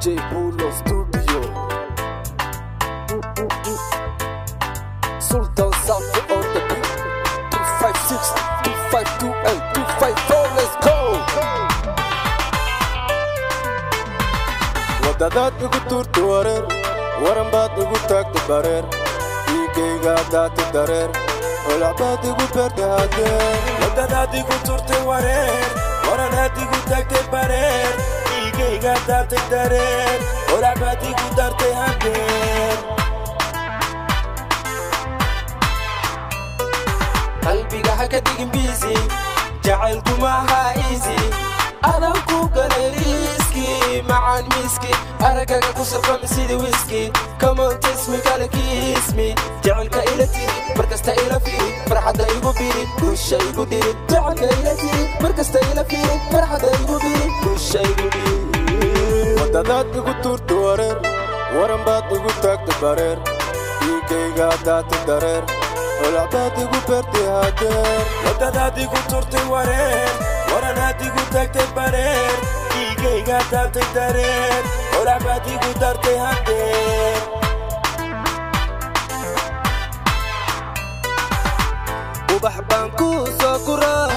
DJ Bulo Studio Sultan Sound on the beat 256, 252 and 254, let's go! Wadadaad igu tuurta wareer waran baad igu taagta bareer dhiigayga daata dareer olacbaad igu beerta hadeer wadadaad igu tuurta wareer waranaad igu taagta bareer dhiigayga daata dareer olacbaad igu dartay hadeer qalbiga ha ka dhigin busy jacaylku maaha easy adan ku galay riski macaan miski aragaga ku sarfami sidii whisky come on taste me kala kiss me jacaylka ila tiri markasta ila fiiri farxadda igu biri gusha igu diri jacaylka ila tiri markasta ila fiiri farxadda igu biri gusha igu diri wadadaad igu tuurta wareer waran baad igu taagta bareer dhiigayga daata dareer olacbaad igu beerta hadeer wadadaad igu tuurta wareer waranaad igu taagta bareer dhiigayga daata dareer olacbaad igu dartay hadeer ubax baan ku soo guraa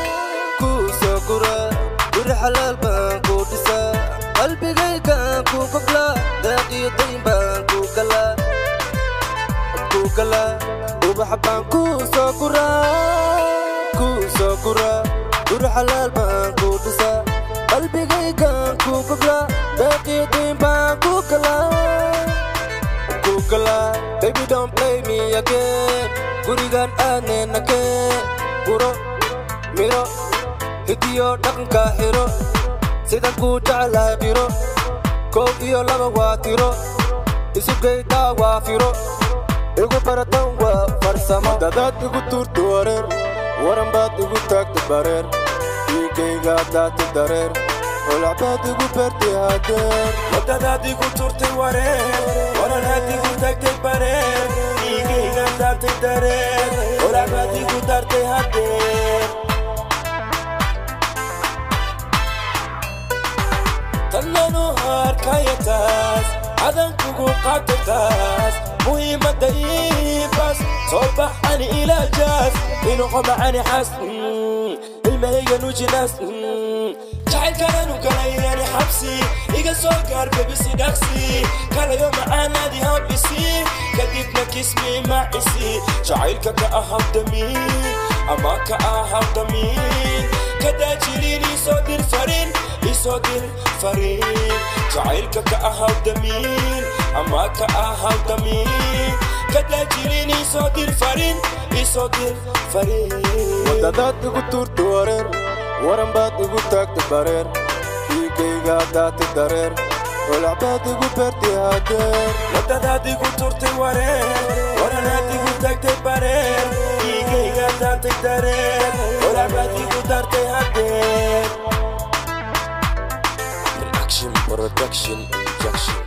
guri xalaal baan ku dhisaa qalbigaygaan ku goglaa daaqiyo dayn baan ku galaa ubax baan ku soo guraa guri xalaal baan ku dhisaa qalbigaygaan ku goglaa daaqiyo dayn baan ku galaa baby don't play me again gurigan aadneenna keen guro miro hidiyo dhaqanka xiro sidan ku jeclahay qiro koow iyo laba waa tiro isugaydaa waa firo igu baratan waa farsamo wadadaad igu tuurta wareer waran baad igu taagta bareer dhiigayga daata dareer olacbaad igu beerta hadeer wadadaad igu tuurta wareer waranaad igu taagta bareer dhiigayga daata dareer olacbaad igu dartay hadeer tannanu harkayataas adan kugu qaatataas muhiimadda iibas soo baxani ilaa jaas inuqo macani xas ilmahayga nujinaas jacaylkananu galayani xabsi iga soo gaar bebisi dhaqsi kalayo macaanaadi habisi kadibna kismi macisi jacaylka ka ahaw damiin ama ka ahaw damiin kadaajiliin isoo dir farin jacaylka ka ahaw damiin ama ka ahaw damiin kadaajiliin isoo dir farin wadadaad igu tuurta wareer waran baad igu taagta bareer dhiigayga daata dareer olacbaad igu beerta hadeer wadadaad igu tuurta wareer waranaad igu taagta bareer dhiigayga daata dareer olacbaad igu dartay hadeer Production, injection.